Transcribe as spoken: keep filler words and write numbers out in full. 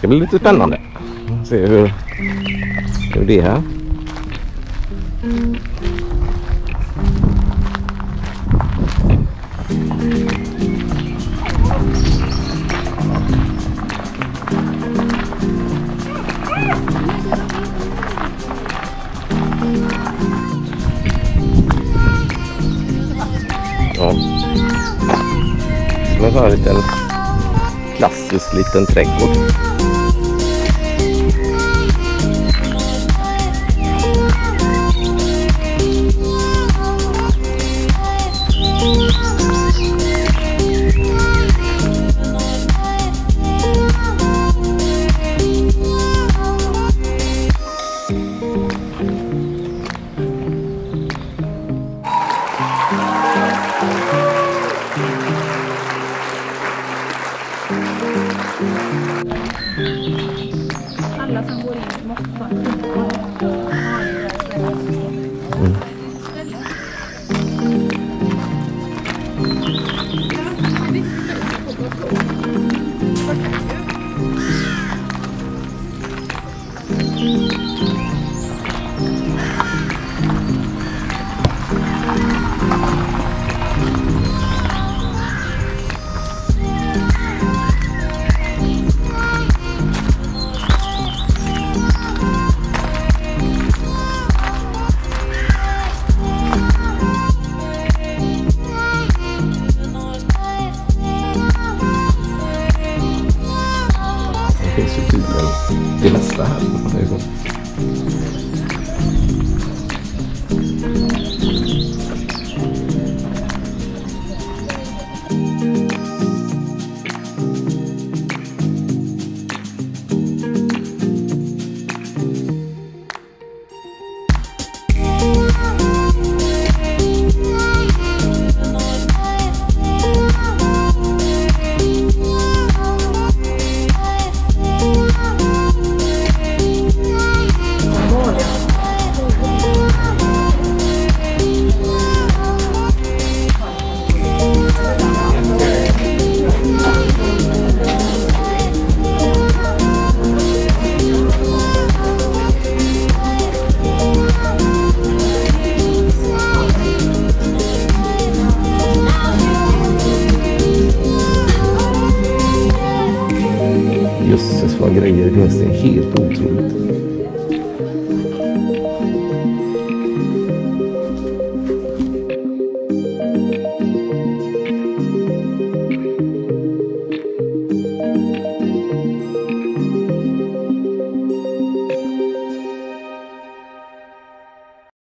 ska bli lite spännande. Se hur, hur det är här. Ja. Som en sån här liten klassisk liten trädgård. Alla som går in måste vara Mm. Det finns ju tydligen det mesta här. Det är så. Jösses vad grejer, det finns det helt otroligt.